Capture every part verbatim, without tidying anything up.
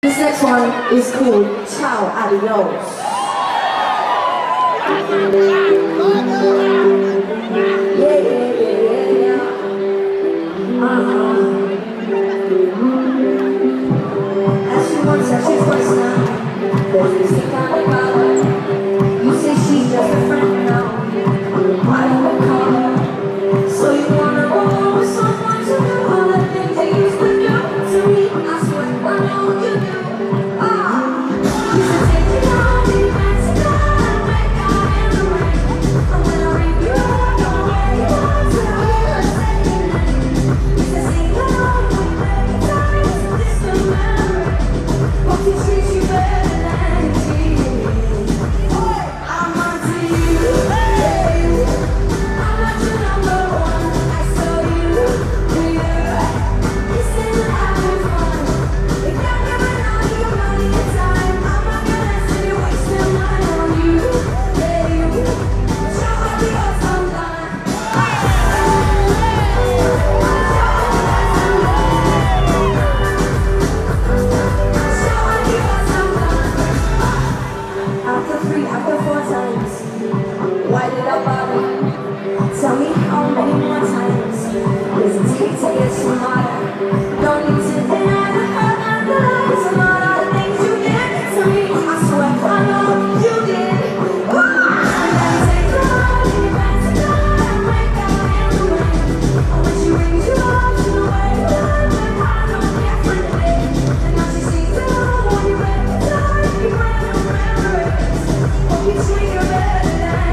This next one is called Ciao, Adios. Yeah, yeah, yeah, yeah, yeah. Uh-huh. As she wants, as she wants now. There's this thing kind of color. You say she's just a friend now. Why don't we call her? So you wanna roll with someone to do all the things they used to do to me? I swear I know you do. Why did I bother? Tell me how many more times does it take to get smarter? Don't need to deny the hurt and the lies and all the things you did to me. I swear I know you did. And then take the heart and you back to God and break out in the wind. And when she brings you up to the way you live, and I know differently. And now she sees it all when you break the heart, you bring your memories. Hope you treat her better.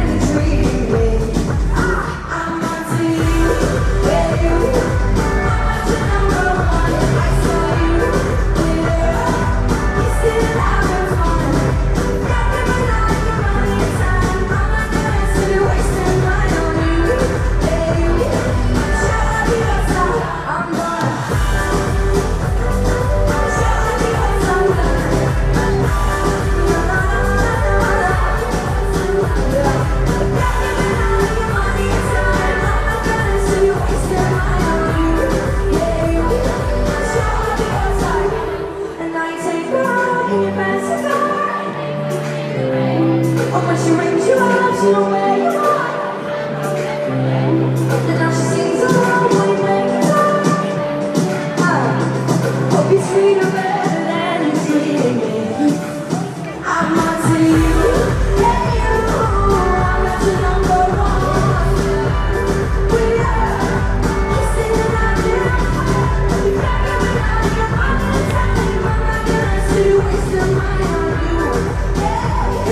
Oh, when she rings you out, you know where you are. And now she sings along when you make it up. I hope you treat her better than you treated me. I'm on to you, yeah, you. I'm not your number one. We are kissing and I feel fine. You got me without your mind and time. I'm not gonna see you wasting mine on you. Yeah, you.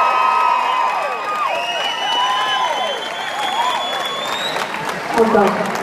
Hold on.